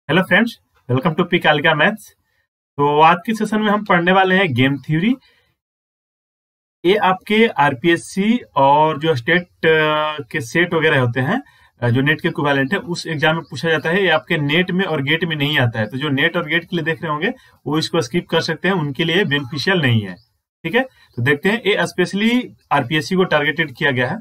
Hello friends, welcome to P Kalika maths. तो आज के सेशन में हम पढ़ने वाले हैं गेम थ्योरी। ये आपके आरपीएससी और जो स्टेट के सेट वगैरह होते हैं, जो नेट के इक्विवेलेंट है, उस एग्जाम में पूछा जाता है। ये आपके नेट में और गेट में नहीं आता है। तो जो नेट और गेट के लिए देख रहे होंगे वो इसको स्किप कर सकते हैं, उनके लिए बेनिफिशियल नहीं है। ठीक है, तो देखते हैं। ये स्पेशली आरपीएससी को टारगेटेड किया गया है।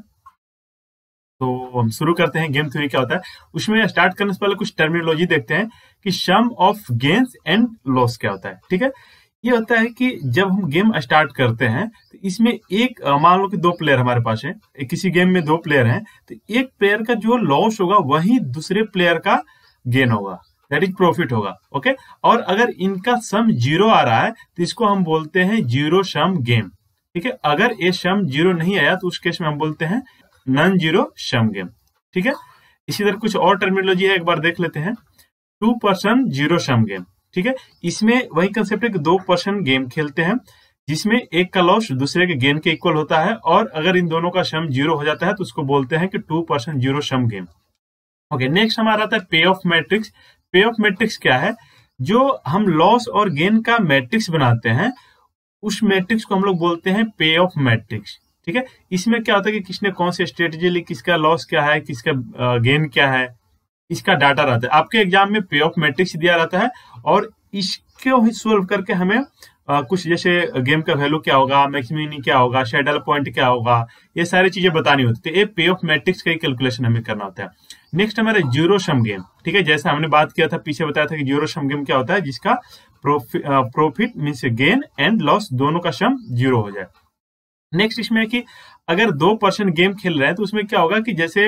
तो हम शुरू करते हैं। गेम थ्योरी क्या होता है, उसमें स्टार्ट करने से पहले कुछ टर्मिनोलॉजी देखते हैं कि sum of gains and loss क्या होता है। ठीक है, ये होता है कि जब हम गेम स्टार्ट करते हैं तो इसमें एक मान लो कि दो प्लेयर हमारे पास है, किसी गेम में दो प्लेयर हैं, तो एक प्लेयर का जो लॉस होगा वही दूसरे प्लेयर का गेन होगा, दैट इज प्रॉफिट होगा। ओके, और अगर इनका सम जीरो आ रहा है तो इसको हम बोलते हैं जीरो सम गेम। ठीक है, अगर ये सम जीरो नहीं आया तो उस केस में हम बोलते हैं नॉन जीरो सम गेम। ठीक है, इसी तरह कुछ और टर्मिनोलॉजी है, एक बार देख लेते हैं। 2 पर्सन जीरो सम गेम। ठीक है, इसमें वही कंसेप्ट है कि 2 पर्सन गेम खेलते हैं जिसमें एक का लॉस दूसरे के गेन के इक्वल होता है, और अगर इन दोनों का सम जीरो हो जाता है तो उसको बोलते हैं कि 2 person zero sum game. Okay, next हमारा आता है payoff matrix. Payoff matrix क्या है, जो हम लॉस और गेन का मैट्रिक्स बनाते हैं उस मैट्रिक्स को हम लोग बोलते हैं पे ऑफ मैट्रिक्स। ठीक है, इसमें क्या होता है कि किसने कौन सी स्ट्रेटेजी ली, किसका लॉस क्या है, किसका गेन क्या है, इसका डाटा रहता है। आपके एग्जाम में पे ऑफ मैट्रिक्स दिया रहता है और इसको ही सोल्व करके हमें कुछ जैसे गेम का वैल्यू क्या होगा, मैक्सिमम क्या होगा, शैडल पॉइंट क्या होगा, ये सारी चीजें बतानी होती है। तो ये पे ऑफ मैट्रिक्स का ही कैलकुलेशन हमें करना होता है। नेक्स्ट हमारा जीरो सम गेम। ठीक है, जैसा हमने बात किया था, पीछे बताया था कि जीरो सम गेम क्या होता है, जिसका profit means gain and loss दोनों का सम जीरो हो जाए। नेक्स्ट इसमें है कि अगर 2 पर्सन गेम खेल रहे हैं तो उसमें क्या होगा कि जैसे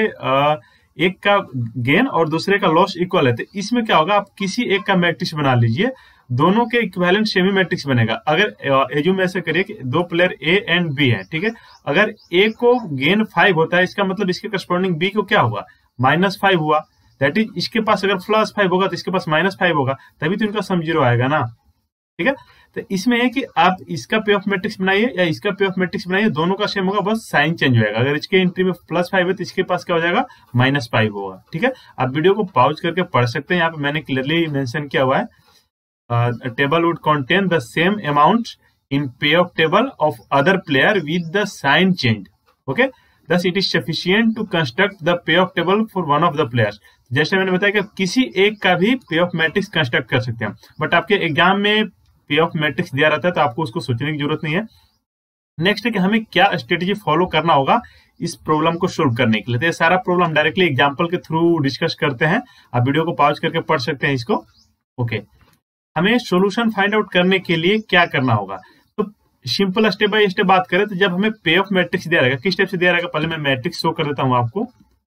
एक का गेन और दूसरे का लॉस इक्वल है, तो इसमें क्या होगा, आप किसी एक का मैट्रिक्स बना लीजिए, दोनों के इक्विवेलेंट सेमी मैट्रिक्स बनेगा। अगर एज्यूम ऐसे करिए कि दो प्लेयर ए एंड बी है। ठीक है, अगर ए को गेन 5 होता है, इसका मतलब इसके करस्पॉन्डिंग बी को क्या हुआ, -5 हुआ। दैट इज इसके पास अगर +5 होगा तो इसके पास -5 होगा, तभी तो इनका सम जीरो आएगा ना। ठीक है, तो इसमें है कि आप इसका पे ऑफ मैट्रिक्स बनाइए या इसका पे ऑफ मैट्रिक्स बनाइए, दोनों का सेम होगा, बस साइन चेंज होगा। अगर इसके एंट्री में +5 है तो इसके पास क्या हो जाएगा, -5 होगा। ठीक है, आप वीडियो को पॉज करके पढ़ सकते हैं, यहाँ पे मैंने क्लियरली मेंशन किया हुआ है, table would contain the same amount in payoff table of other player with the sign change. Okay, thus it is sufficient to construct the payoff table for one of the players. जैसे मैंने बताया कि किसी एक का भी पे of matrix construct कर सकते हैं, बट आपके एग्जाम में पे ऑफ मैट्रिक्स दिया रहता है तो आपको उसको सोचने की जरूरत नहीं है। नेक्स्ट है कि हमें क्या स्ट्रेटेजी फॉलो करना होगा इस प्रॉब्लम को सोल्व करने के लिए। तो ये सारा प्रॉब्लम डायरेक्टली एग्जांपल के थ्रू डिस्कस करते हैं, आप वीडियो को पॉज करके पढ़ सकते हैं इसको। ओके, हमें सॉल्यूशन फाइंड आउट करने के लिए क्या करना होगा, तो सिंपल स्टेप बाय स्टेप बात करें तो जब हमें पे ऑफ मैट्रिक्स दिया रहेगा, किस टाइप से दिया रहेगा, पहले मैं मैट्रिक्स शो कर देता हूं आपको।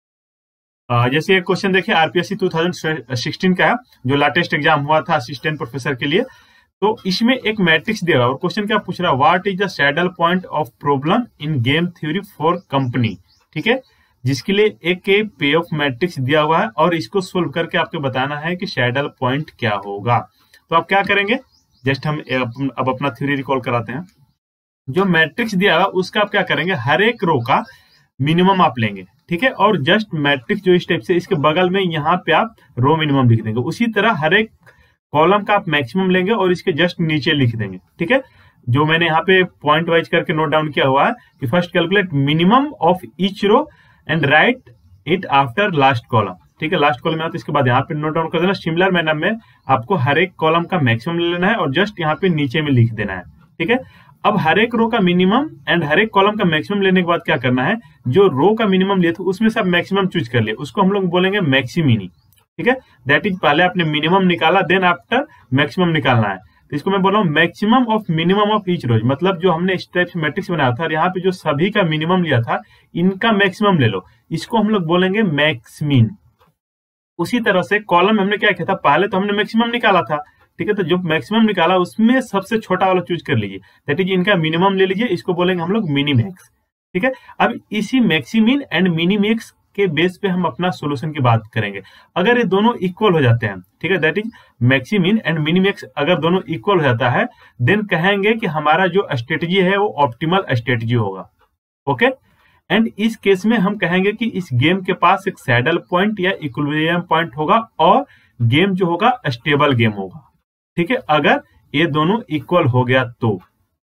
जैसे एक क्वेश्चन देखिए, आरपीएससी 2016 का है, जो लेटेस्ट एग्जाम हुआ था असिस्टेंट प्रोफेसर के लिए। तो इसमें एक मैट्रिक्स दिया हुआ और क्वेश्चन क्या पूछ रहा है, what is the saddle point of problem in game theory for company. ठीक है, जिसके लिए एक पे ऑफ मैट्रिक्स दिया हुआ है और इसको सोल्व करके आपको बताना है कि सैडल पॉइंट क्या होगा। तो आप क्या करेंगे, जस्ट हम अब अपना थ्योरी रिकॉल कराते हैं। जो मैट्रिक्स दिया हुआ उसका आप क्या करेंगे, हर एक रो का मिनिमम आप लेंगे। ठीक है, और जस्ट मैट्रिक्स जो इस टाइप से, इसके बगल में यहाँ पे आप रो मिनिमम लिख देंगे। उसी तरह हर एक कॉलम का आप मैक्सिमम लेंगे और इसके जस्ट नीचे लिख देंगे। ठीक है, जो मैंने यहाँ पे पॉइंट वाइज करके नोट डाउन किया हुआ है कि first calculate minimum of each row and write it after last column. ठीक है, लास्ट कॉलम में आता है, इसके बाद यहाँ पे नोट डाउन कर देना। सिमिलर मैनर में आपको हर एक कॉलम का मैक्सिमम ले लेना है और जस्ट यहाँ पे नीचे में लिख देना है। ठीक है, अब हर एक रो का मिनिमम एंड हर एक कॉलम का मैक्सिमम लेने के बाद क्या करना है, जो रो का मिनिमम लिए थे उसमें से आप मैक्सिमम चूज कर लिए, उसको हम लोग बोलेंगे मैक्सिमिनी। ठीक है, दैट इज पहले आपने मिनिमम निकाला, देन आफ्टर मैक्सिमम निकालना है। तो इसको मैं बोल रहा हूँ maximum of minimum of each rows, मतलब जो हमने इस टाइप से मैट्रिक्स बनाया था और यहाँ पे जो सभी का मिनिमम लिया था, इनका मैक्सिमम ले लो, इसको हम लोग बोलेंगे मैक्समीन। उसी तरह से कॉलम में हमने क्या किया था, पहले तो हमने मैक्सिमम निकाला था। ठीक है, तो जो मैक्सिमम निकाला उसमें सबसे छोटा वाला चूज कर लीजिए, दैट इज इनका मिनिमम ले लीजिए, इसको बोलेंगे हम लोग मिनीमैक्स। ठीक है, अब इसी मैक्सिमीन एंड मिनीमैक्स के बेस पे हम अपना सॉल्यूशन की बात करेंगे। अगर ये दोनों इक्वल हो जाते हैं, ठीक है, that is maximin and minimax, अगर दोनों इक्वल हो जाता है देन कहेंगे कि हमारा जो स्ट्रेटेजी है वो ऑप्टिमल स्ट्रेटेजी होगा। ओके, एंड इस केस में हम कहेंगे कि इस गेम के पास एक सैडल पॉइंट या इक्विलिब्रियम पॉइंट होगा और गेम जो होगा स्टेबल गेम होगा, ठीक है, अगर ये दोनों इक्वल हो गया तो।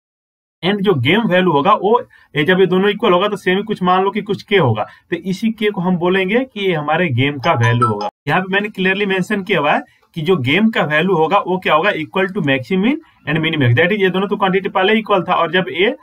एंड जो गेम वैल्यू होगा वो जब ये दोनों इक्वल होगा तो सेम ही कुछ मान लो कि कुछ के होगा, तो इसी के को हम बोलेंगे कि ये हमारे गेम का वैल्यू होगा। यहाँ पे मैंने क्लियरली मेंशन किया हुआ है कि जो गेम का वैल्यू होगा वो क्या होगा, equal to maximin and minimax, that is ये दोनों तो क्वांटिटी पहले इक्वल था, और जब ये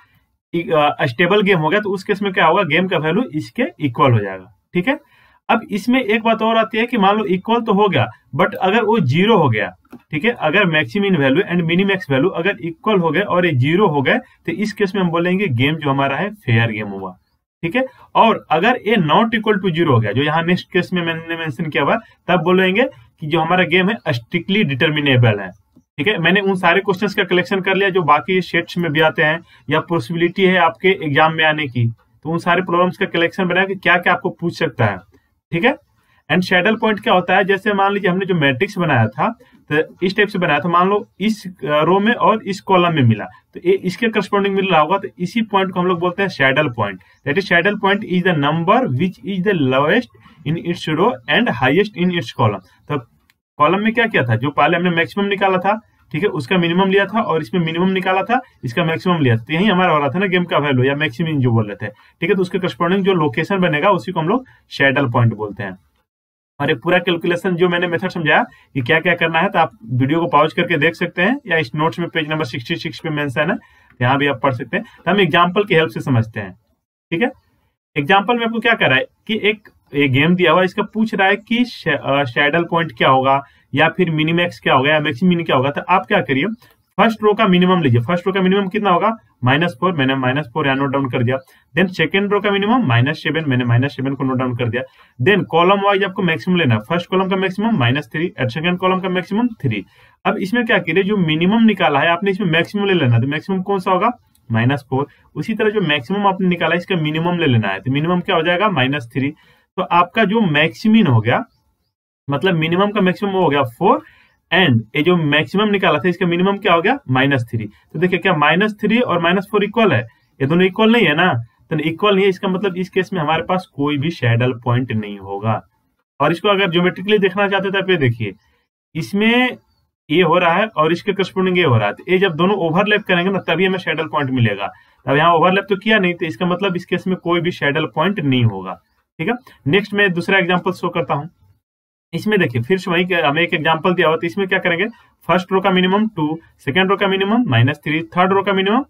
स्टेबल गेम हो गया तो उस केस में क्या होगा, गेम का वैल्यू इसके इक्वल हो जाएगा, ठीक है। अब इसमें एक बात और आती है कि मान लो इक्वल तो हो गया, बट अगर वो जीरो हो गया, ठीक है, अगर maximin value and minimax value अगर इक्वल हो गए और ये जीरो हो गए, तो इस केस में हम बोलेंगे गेम जो हमारा है फेयर गेम हुआ, ठीक है। और अगर ये नॉट इक्वल टू जीरो हो गया, जो यहाँ नेक्स्ट केस में मैंने मेंशन किया हुआ, तब बोलेंगे कि जो हमारा गेम है स्ट्रिक्टली डिटर्मिनेबल है, ठीक है। मैंने उन सारे क्वेश्चंस का कलेक्शन कर लिया जो बाकी सेट्स में भी आते हैं या पॉसिबिलिटी है आपके एग्जाम में आने की, तो उन सारे प्रॉब्लम्स का कलेक्शन बनाया कि क्या क्या आपको पूछ सकता है, ठीक है। एंड शैडल पॉइंट क्या होता है, जैसे मान लीजिए हमने जो मैट्रिक्स बनाया था तो इस टाइप से बनाया था, मान लो इस रो में और इस कॉलम में मिला, तो ये इसके करस्पॉन्डिंग मिल रहा होगा, तो इसी पॉइंट को हम लोग बोलते हैं saddle point. That is saddle point is the number which is the lowest in its row and highest in its column. तो कॉलम में क्या किया था, जो पहले हमने मैक्सिमम निकाला था, ठीक है, उसका मिनिमम लिया था, और इसमें मिनिमम निकाला था, इसका मैक्सिमम लिया था, तो यही हमारा हो रहा था ना गेम का वैल्यू या मैक्सिमम जो बोल रहे थे, ठीक है। तो उसके करस्पॉन्डिंग जो लोकेशन बनेगा उसी को हम लोग शैडल पॉइंट बोलते हैं। और ये पूरा कैलकुलेशन जो मैंने मेथड समझाया कि क्या क्या करना है, तो आप वीडियो को पॉज करके देख सकते हैं, या इस नोट्स में पेज नंबर 66 पे मेंशन है, यहाँ भी आप पढ़ सकते हैं। तो हम एग्जाम्पल की हेल्प से समझते हैं, ठीक है। एग्जाम्पल में आपको क्या कर रहा है कि एक गेम दिया हुआ, इसका पूछ रहा है कि शैडल पॉइंट क्या होगा या फिर मिनिमैक्स क्या होगा या मैक्सिमिन क्या होगा। तो आप क्या करिए, फर्स्ट रो का मिनिमम लीजिए। फर्स्ट रो का मिनिमम कितना होगा, -4, मैंने -4 यहाँ नोट डाउन कर दिया। देन सेकंड रो का मिनिमम -7, मैंने -7 को नोट डाउन कर दिया। देन कॉलम वाइज आपको मैक्सिमम लेना है, फर्स्ट कॉलम का मैक्सिमम -3 और सेकंड कॉलम का मैक्सिमम 3। अब इसमें क्या करिए, जो मिनिमम निकाला है आपने इसमें मैक्सिमम ले लेना है, तो मैक्सिमम कौन सा होगा, -4। उसी तरह जो मैक्सिमम आपने निकाला है इसका मिनिमम ले लेना है, तो मिनिमम क्या हो जाएगा, -3। तो आपका जो मैक्सिमिन हो गया, मतलब मिनिमम का मैक्सिमम हो गया 4, एंड ये जो मैक्सिमम निकाला था इसका मिनिमम क्या हो गया, -3। तो देखिए क्या -3 और -4 इक्वल है, ये दोनों इक्वल नहीं है ना, तो इक्वल नहीं है, इसका मतलब इस केस में हमारे पास कोई भी शैडल पॉइंट नहीं होगा। और इसको अगर ज्योमेट्रिकली देखना चाहते थे, तो देखिए इसमें ये हो रहा है और इसके करस्पॉन्डिंग ये हो रहा है, तो ये जब दोनों ओवरलैप करेंगे ना तभी हमें शैडल पॉइंट मिलेगा। अब यहाँ ओवरलैप तो किया नहीं, तो इसका मतलब इस केस में कोई भी शैडल पॉइंट नहीं होगा, ठीक है। नेक्स्ट मैं दूसरा एग्जाम्पल शो करता हूँ। इसमें देखिए फिर से वही हमें एक एग्जांपल दिया हुआ, तो इसमें क्या करेंगे, फर्स्ट रो का मिनिमम 2, सेकंड रो का मिनिमम -3, थर्ड रो का मिनिमम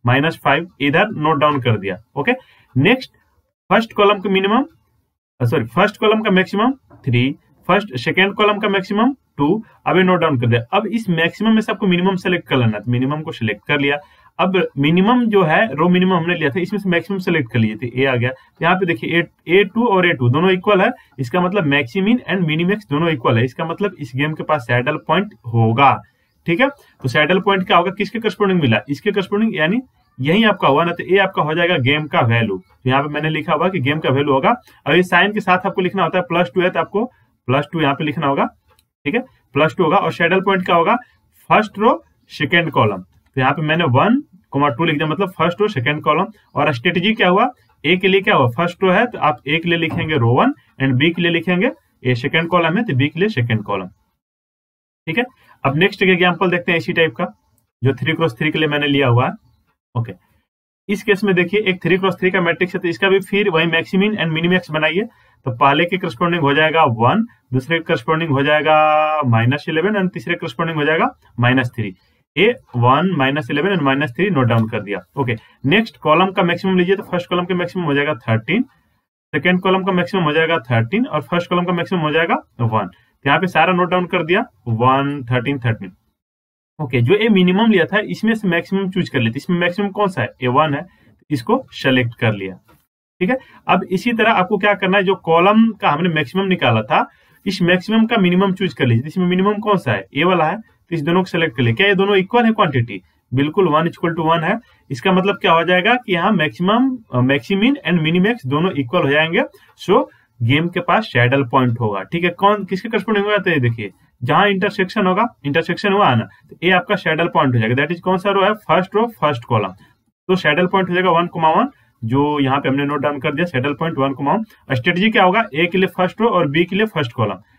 -5, इधर नोट डाउन कर दिया, ओके। नेक्स्ट फर्स्ट कॉलम का मिनिमम, सॉरी फर्स्ट कॉलम का मैक्सिमम 3, फर्स्ट सेकंड कॉलम का मैक्सिमम 2, अभी नोट डाउन कर दिया। अब इस मैक्सिमम में से आपको मिनिमम सेलेक्ट कर लेना, तो मिनिमम को सिलेक्ट कर लिया। अब मिनिमम जो है रो मिनिमम हमने लिया था, इसमें से मैक्सिमम सेलेक्ट कर लिए थे, ए आ गया। यहाँ पे देखिए A2 और A2 दोनों इक्वल है, इसका मतलब मैक्सिमिन एंड मिनिमैक्स दोनों इक्वल है, इसका मतलब इस गेम के पास सैडल पॉइंट होगा, ठीक है। तो सैडल पॉइंट क्या होगा, किसके करस्पॉन्डिंग मिला, इसके करस्पॉन्डिंग, यानी यही आपका हुआ ना, तो ये आपका हो जाएगा गेम का वैल्यू। तो यहाँ पे मैंने लिखा हुआ कि गेम का वैल्यू होगा। अब इस साइन के साथ आपको लिखना होता है, +2 है तो आपको +2 यहाँ पे लिखना होगा, ठीक है, +2 होगा। और सैडल पॉइंट क्या होगा, फर्स्ट रो सेकेंड कॉलम, तो यहाँ पे मैंने 1, 2 लिख दिया, मतलब फर्स्ट रो सेकेंड कॉलम। और स्ट्रेटेजी क्या हुआ, ए के लिए क्या हुआ, फर्स्ट रो है तो आप ए के लिए लिखेंगे रो 1 एंड बी के लिए लिखेंगे, ए सेकेंड कॉलम है तो बी के लिए सेकेंड कॉलम, ठीक है। अब नेक्स्ट एग्जांपल देखते हैं इसी टाइप का, जो 3x3 के लिए मैंने लिया हुआ है, ओके। इस केस में देखिए एक 3x3 का मैट्रिक्स है, तो इसका भी फिर वही मैक्सिमिन एंड मिनिमैक्स बनाइए। तो पहले के करस्पॉन्डिंग हो जाएगा 1, दूसरे के करस्पॉन्डिंग हो जाएगा -11 एंड तीसरे करस्पॉन्डिंग हो जाएगा -3। A1, -11 एंड -3 नोट डाउन कर दिया, ओके। नेक्स्ट कॉलम का मैक्सिमम लीजिए, तो फर्स्ट कॉलम का मैक्सिमम हो जाएगा 13, सेकंड कॉलम का मैक्सिमम हो जाएगा 13 और फर्स्ट कॉलम का मैक्सिमम हो जाएगा 1। तो यहाँ पे सारा नोट डाउन कर दिया, 1, 13, 13, ओके। जो ए मिनिमम लिया था इसमें से मैक्सिमम चूज कर लेते, इसमें मैक्सिमम कौन सा है, A1 है, इसको सेलेक्ट कर लिया, ठीक है। अब इसी तरह आपको क्या करना है, जो कॉलम का हमने मैक्सिमम निकाला था इस मैक्सिमम का मिनिमम चूज कर लीजिए। इसमें मिनिमम कौन सा है, ए वाला है, तो इस दोनों को सेलेक्ट कर लिया। क्या ये दोनों इक्वल है क्वांटिटी, बिल्कुल 1 है। इसका मतलब क्या हो जाएगा कि यहाँ मैक्सिमम, मैक्सिमिन एंड मिनिमैक्स दोनों इक्वल हो जाएंगे, सो गेम के पास शैडल पॉइंट होगा, ठीक है। कौन किसके करस्पॉन्डिंग होगा, तो ये देखिए जहां इंटरसेक्शन होगा, इंटरसेक्शन हुआ है ना, तो ये आपका शैडल पॉइंट हो जाएगा। दैट इज कौन सा रो है, फर्स्ट रो फर्स्ट कॉलम, तो शैडल पॉइंट हो जाएगा 1,1, जो यहाँ पे हमने नोट डाउन कर दिया, शैडल पॉइंट 1,1। स्ट्रेटजी क्या होगा, ए के लिए फर्स्ट रो और बी के लिए फर्स्ट कॉलम,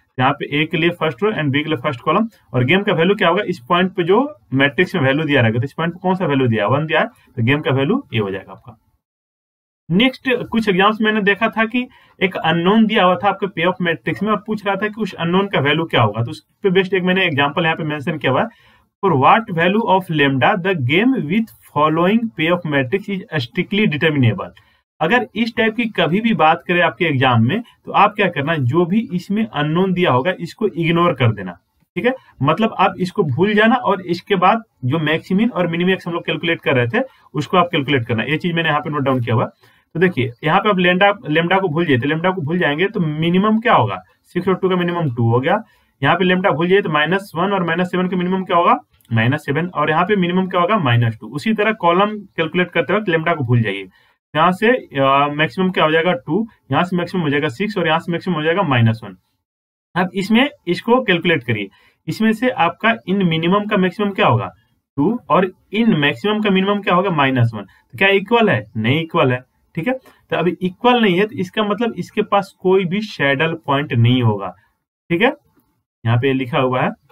यहाँ पे ए के लिए फर्स्ट रो एंड बी के लिए फर्स्ट कॉलम, और गेम का वैल्यू क्या होगा, इस पॉइंट पे जो मैट्रिक्स में वैल्यू दिया रहेगा, तो इस पॉइंट पे कौन सा वैल्यू दिया है, 1 दिया है, तो गेम का वैल्यू ये हो जाएगा आपका। नेक्स्ट कुछ एग्जाम्स मैंने देखा था कि एक अननोन दिया हुआ था आपके पे ऑफ मैट्रिक्स में और पूछ रहा था कि उस अननोन का वैल्यू क्या होगा, तो उस पे बेस्ड एक मैंने एग्जांपल यहाँ पे मेंशन किया हुआ है। For what value of lambda the game with following payoff matrix is strictly determinable. अगर इस टाइप की कभी भी बात करें आपके एग्जाम में, तो आप क्या करना, जो भी इसमें अननोन दिया होगा इसको इग्नोर कर देना, ठीक है। मतलब आप इसको भूल जाना और इसके बाद जो मैक्सिमिन और मिनिमैक्स हम लोग कैलकुलेट कर रहे थे उसको आप कैलकुलेट करना। ये चीज मैंने यहाँ पे नोट डाउन किया हुआ। तो देखिए यहाँ पे आप लेमडा को भूल जाए, तो लेमडा को भूल जाएंगे तो मिनिमम क्या होगा, 6 और 2 का मिनिमम 2 हो गया। यहाँ पे लेमडा भूल जाइए तो -1 और -7 का मिनिमम क्या होगा, -7, और यहाँ पे मिनिमम क्या होगा, -2। उसी तरह कॉलम कैलकुलेट करते वक्त लेमडा को भूल जाइए, यहाँ से मैक्सिमम क्या हो जाएगा 2, यहाँ से मैक्सिमम हो जाएगा 6 और यहाँ से मैक्सिमम हो जाएगा -1। अब इसमें इसको कैलकुलेट करिए, इसमें से आपका इन मिनिमम का मैक्सिमम क्या होगा 2 और इन मैक्सिमम का मिनिमम क्या होगा -1। तो क्या इक्वल है, नहीं इक्वल है, ठीक है। तो अभी इक्वल नहीं है तो इसका मतलब इसके पास कोई भी शैडल पॉइंट नहीं होगा, ठीक है, यहाँ पे लिखा हुआ है।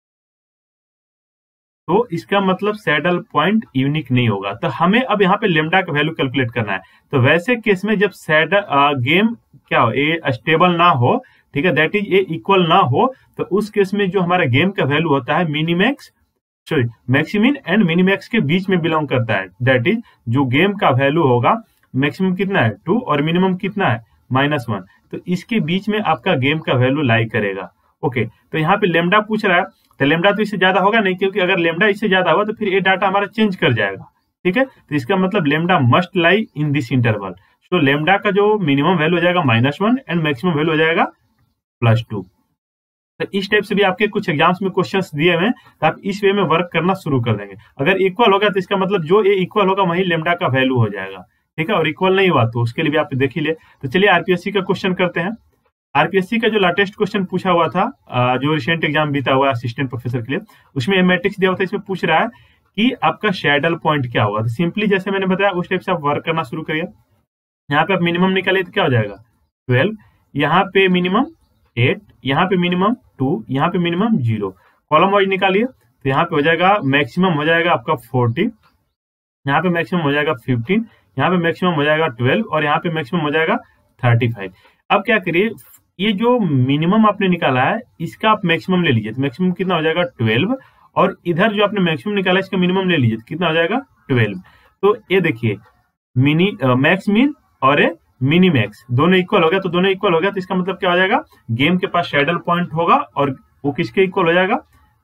तो इसका मतलब सैडल पॉइंट यूनिक नहीं होगा। तो हमें अब यहाँ पे लेमडा का वैल्यू कैलकुलेट करना है। तो वैसे केस में जब सैडल गेम क्या हो, ए स्टेबल ना हो, ठीक है, दैट इज ए इक्वल ना हो, तो उस केस में जो हमारा गेम का वैल्यू होता है minimax, sorry maximin and minimax के बीच में बिलोंग करता है। दैट इज जो गेम का वैल्यू होगा, मैक्सिमम कितना है 2 और मिनिमम कितना है -1, तो इसके बीच में आपका गेम का वैल्यू लाई करेगा। ओके, तो यहाँ पे लेमडा पूछ रहा है, तो लेमडा तो इससे ज्यादा होगा नहीं, क्योंकि अगर लेमडा इससे ज्यादा हुआ तो फिर ये डाटा हमारा चेंज कर जाएगा, ठीक है। तो इसका मतलब lambda must lie in this interval. So lambda का जो मिनिमम वैल्यू हो जाएगा -1 एंड मैक्सिमम वैल्यू हो जाएगा +2। तो इस टाइप से भी आपके कुछ एग्जाम्स में क्वेश्चंस दिए हुए हैं, तो आप इस वे में वर्क करना शुरू कर देंगे। अगर इक्वल होगा तो इसका मतलब जो ये इक्वल होगा वही लेमडा का वैल्यू हो जाएगा, ठीक है, और इक्वल नहीं हुआ तो उसके लिए भी आप देख ही ले। तो चलिए आरपीएससी का क्वेश्चन करते हैं। आरपीएससी का जो लेटेस्ट क्वेश्चन पूछा हुआ था, जो रिसेंट एग्जाम बीता हुआ असिस्टेंट प्रोफेसर के लिए, उसमें मैट्रिक्स दिया हुआ था, इसमें पूछ रहा है कि आपका शैडल पॉइंट क्या होगा। तो सिंपली जैसे मैंने बताया उस टाइप से आप वर्क करना शुरू करिए। यहाँ पे आप मिनिमम निकालिए तो क्या हो जाएगा 12, यहाँ पे मिनिमम 8, यहाँ पे मिनिमम 2, यहाँ पे मिनिमम 0। कॉलम वाइज निकालिए तो यहाँ पे हो जाएगा मैक्सिमम हो जाएगा आपका 40, यहाँ पे मैक्सिमम हो जाएगा 15, यहाँ पे मैक्सिमम हो जाएगा 12 और यहाँ पे मैक्सिमम हो जाएगा 35। अब क्या करिए, ये जो मिनिमम आपने निकाला है इसका आप मैक्सिमम ले लीजिए, तो मैक्सिमम कितना हो जाएगा 12, और इधर जो आपने मैक्सिमम निकाला है इसका मिनिमम ले लीजिए, तो कितना हो जाएगा 12। तो ये देखिए मैक्स मिन और मिनी मैक्स दोनों इक्वल हो गया, तो दोनों इक्वल हो गया तो इसका मतलब क्या हो जाएगा, गेम के पास शैडल पॉइंट होगा और वो किसके इक्वल हो जाएगा,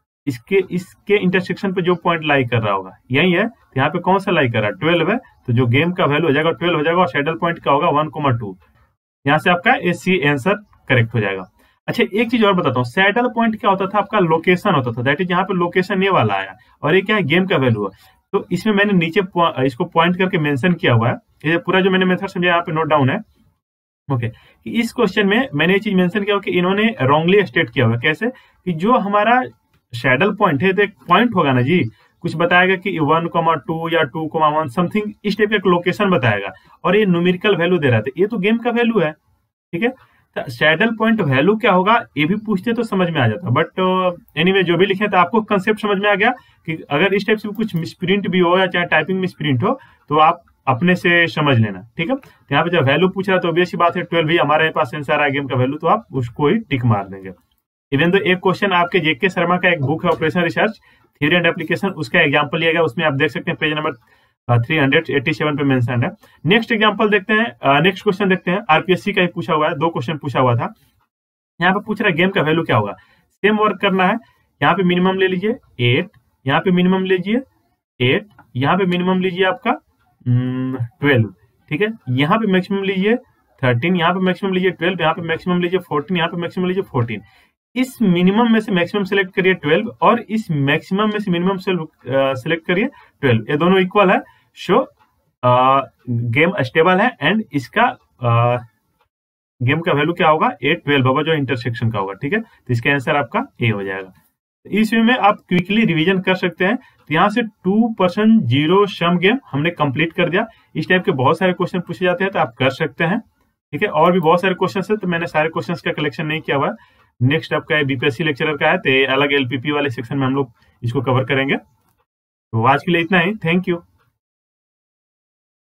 इसके इंटरसेक्शन पे जो पॉइंट लाई कर रहा होगा यही है। तो यहाँ पे कौन सा लाई कर रहा है 12 है, तो जो गेम का वैल्यू हो जाएगा 12 हो जाएगा और शैडल पॉइंट क्या होगा 1,2। यहाँ से आपका सी आंसर करेक्ट हो जाएगा। अच्छा एक चीज और बताता हूँ, सैडल पॉइंट क्या होता था, आपका लोकेशन होता था, दैट इज यहाँ पे लोकेशन ये वाला आया और ये क्या है गेम का वैल्यू है। तो इसमें मैंने नीचे इसको पॉइंट करके मेंशन किया हुआ है, ये पूरा जो मैंने मेथड समझा यहाँ पे नोट डाउन है। ओके, इस क्वेश्चन में मैंने ये चीज मेंशन किया कि इन्होंने रॉन्गली स्टेट किया हुआ है। कैसे कि जो हमारा शैडल पॉइंट है तो एक पॉइंट होगा ना जी, कुछ बताएगा कि 1,2 या 2,1 समथिंग इस टाइप का एक लोकेशन बताएगा और ये न्यूमेरिकल वैल्यू दे रहा था, ये तो गेम का वैल्यू है, ठीक है। तो शैडल पॉइंट वैल्यू क्या होगा ये भी पूछते तो समझ में आ जाता, बट एनीवे जो भी लिखे तो आपको कंसेप्ट समझ में आ गया कि अगर इस टाइप से कुछ मिसप्रिंट भी हो या चाहे टाइपिंग मिसप्रिंट हो तो आप अपने से समझ लेना, ठीक है। तो यहाँ पे जब वैल्यू पूछ रहा है तो ऑब्वियस बात है 12 भी हमारे पास आंसर आ गेम का वैल्यू, तो आप उसको ही टिक मार देंगे। इवन तो एक क्वेश्चन आपके जेके शर्मा का एक बुक है operation research theory and application, उसका एग्जांपल लिया गया, उसमें आप देख सकते हैं पेज नंबर 387 पे मेंशन है। नेक्स्ट एग्जांपल देखते हैं, नेक्स्ट क्वेश्चन देखते हैं, आरपीएससी का ही पूछा हुआ है, 2 क्वेश्चन पूछा हुआ था। यहाँ पे पूछ रहा है गेम का वैल्यू क्या होगा, सेम वर्क करना है। यहाँ पे मिनिमम ले लीजिए 8, यहाँ पे मिनिमम लीजिए 8, यहाँ पे मिनिमम लीजिए आपका 12, ठीक है। यहाँ पे मैक्सिमम लीजिए 13, यहाँ पे मैक्सिमम लीजिए 12, यहाँ पे मैक्सिमम लीजिए 14, यहाँ पे मैक्सिमम लीजिए 14। इस मिनिमम में से मैक्सिमम सेलेक्ट करिए 12 और इस मैक्सिमम में से मिनिमम सेलेक्ट करिए 12, ये दोनों इक्वल है। सो गेम स्टेबल है एंड इसका गेम का वैल्यू क्या होगा 8, 12 होगा जो इंटरसेक्शन का होगा, ठीक है। तो इसका आंसर आपका ए हो जाएगा। इस वे में आप क्विकली रिवीजन कर सकते हैं। तो यहाँ से 2% 0 सम गेम हमने कंप्लीट कर दिया। इस टाइप के बहुत सारे क्वेश्चन पूछे जाते हैं तो आप कर सकते हैं, ठीक है। और भी बहुत सारे क्वेश्चन है तो मैंने सारे क्वेश्चन का कलेक्शन नहीं किया हुआ है, नेक्स्ट आपका बीपीएससी लेक्चरर का है, तो अलग एलपीपी वाले सेक्शन में हम लोग इसको कवर करेंगे। तो आज के लिए इतना ही। Thank you.